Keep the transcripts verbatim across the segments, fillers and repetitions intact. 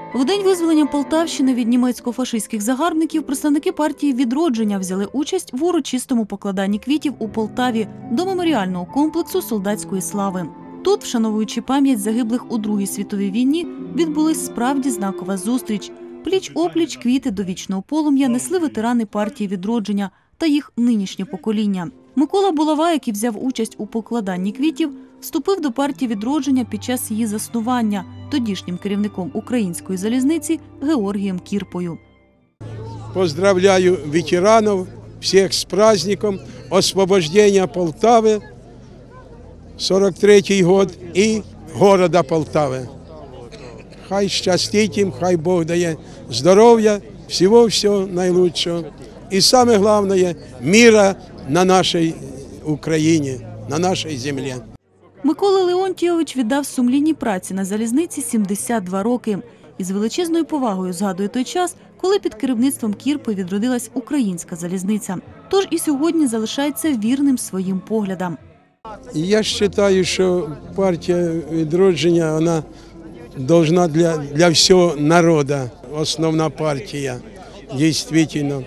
В день визволення Полтавщини від німецько-фашистських загарбників представники партії «Відродження» взяли участь в урочистому покладанні квітів у Полтаві до меморіального комплексу солдатської слави. Тут, вшановуючи пам'ять загиблих у Другій світовій війні, відбулась справді знакова зустріч. Пліч-опліч квіти до вічного полум'я несли ветерани партії «Відродження» та їх нинішнє покоління. Микола Булава, який взяв участь у покладанні квітів, вступив до партії «Відродження» під час її заснування тодішнім керівником української залізниці Георгієм Кірпою. Поздравляю ветеранів, всіх з праздником освобождення Полтави, сорок третій год, і города Полтави. Хай щастить їм, хай Бог дає здоров'я, всього-всього найкращого. І саме головне – мира на нашій Україні, на нашій землі. Микола Леонтійович віддав сумлінній праці на залізниці сімдесят два роки. І з величезною повагою згадує той час, коли під керівництвом Кірпи відродилась українська залізниця. Тож і сьогодні залишається вірним своїм поглядам. Я вважаю, що партія «Відродження» вона повинна для, для всього народу, основна партія, дійсно.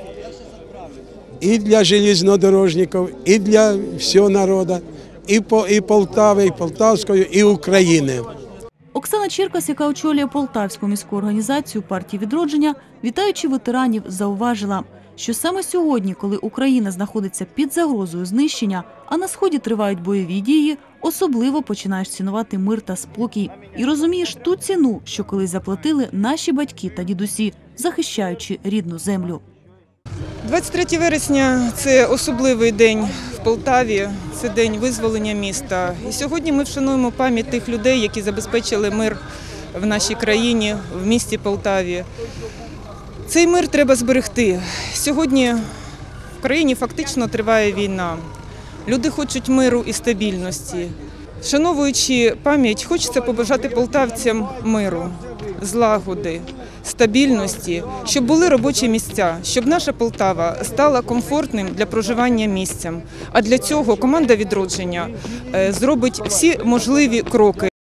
І для железнодорожників, і для всього народу, і, по, і Полтави, і Полтавської, і України. Оксана Черкас, яка очолює Полтавську міську організацію партії «Відродження», вітаючи ветеранів, зауважила, що саме сьогодні, коли Україна знаходиться під загрозою знищення, а на Сході тривають бойові дії, особливо починаєш цінувати мир та спокій. І розумієш ту ціну, що колись заплатили наші батьки та дідусі, захищаючи рідну землю. двадцять третє вересня – це особливий день в Полтаві, це день визволення міста. І сьогодні ми вшануємо пам'ять тих людей, які забезпечили мир в нашій країні, в місті Полтаві. Цей мир треба зберегти. Сьогодні в країні фактично триває війна. Люди хочуть миру і стабільності. Вшановуючи пам'ять, хочеться побажати полтавцям миру, злагоди, стабільності, щоб були робочі місця, щоб наша Полтава стала комфортним для проживання місцем. А для цього команда «Відродження» зробить всі можливі кроки.